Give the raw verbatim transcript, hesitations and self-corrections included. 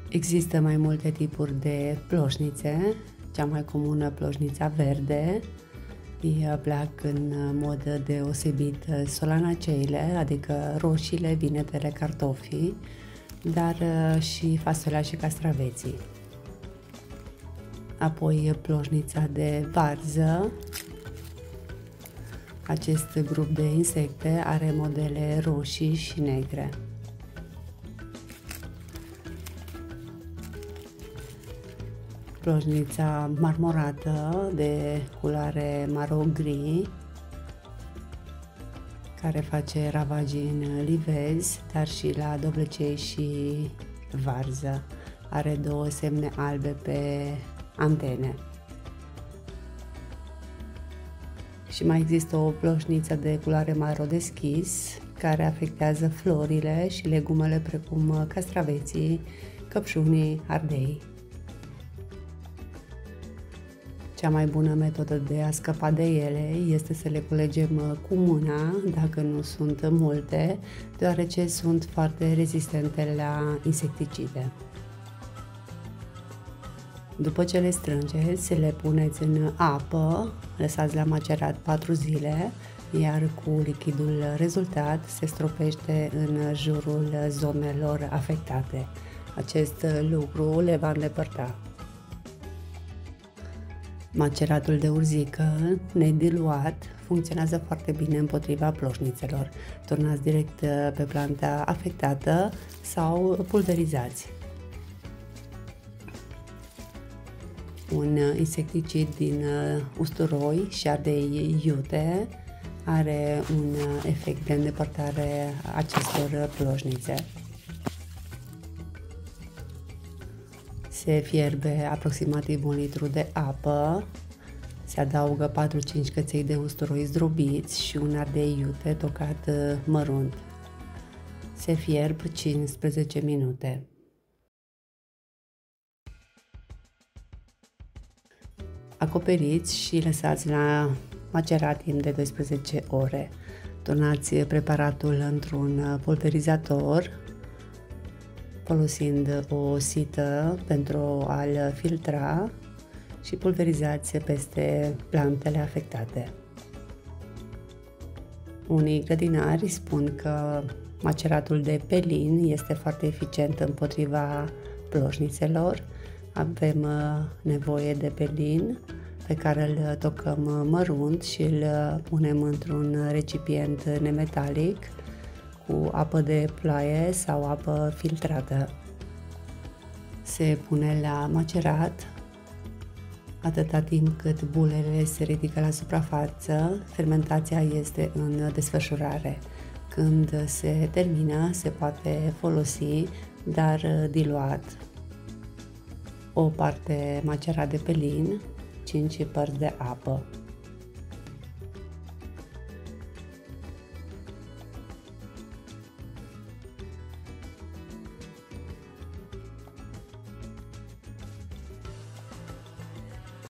Există mai multe tipuri de ploșnițe. Cea mai comună, ploșnița verde, ea pleacă în mod deosebit solanaceile, adică roșiile, vinetele, cartofii, dar și fasolea și castraveții. Apoi ploșnița de varză. Acest grup de insecte are modele roșii și negre. Ploșnița marmorată de culoare maro-gri, care face ravagii în livezi, dar și la dovlecei și varză. Are două semne albe pe antene. Și mai există o ploșniță de culoare maro deschis, care afectează florile și legumele precum castraveții, căpșunii, ardei. Cea mai bună metodă de a scăpa de ele este să le culegem cu mâna, dacă nu sunt multe, deoarece sunt foarte rezistente la insecticide. După ce le strângeți, le puneți în apă, lăsați la macerat patru zile, iar cu lichidul rezultat se stropește în jurul zonelor afectate. Acest lucru le va îndepărta. Maceratul de urzică nediluat funcționează foarte bine împotriva ploșnițelor. Turnați direct pe planta afectată sau pulverizați. Un insecticid din usturoi și ardei iute are un efect de îndepărtare a acestor ploșnițe. Se fierbe aproximativ un litru de apă, se adaugă patru-cinci căței de usturoi zdrobiți și un ardei iute tocat mărunt. Se fierb cincisprezece minute. Acoperiți și lăsați la macerat timp de doisprezece ore. Turnați preparatul într-un pulverizator, folosind o sită pentru a-l filtra, și pulverizați peste plantele afectate. Unii grădinari spun că maceratul de pelin este foarte eficient împotriva ploșnițelor. Avem nevoie de pelin pe care îl tocăm mărunt și îl punem într-un recipient nemetalic cu apă de ploaie sau apă filtrată. Se pune la macerat atâta timp cât bulele se ridică la suprafață. Fermentația este în desfășurare. Când se termină, se poate folosi, dar diluat. O parte macerat de pelin, cinci părți de apă.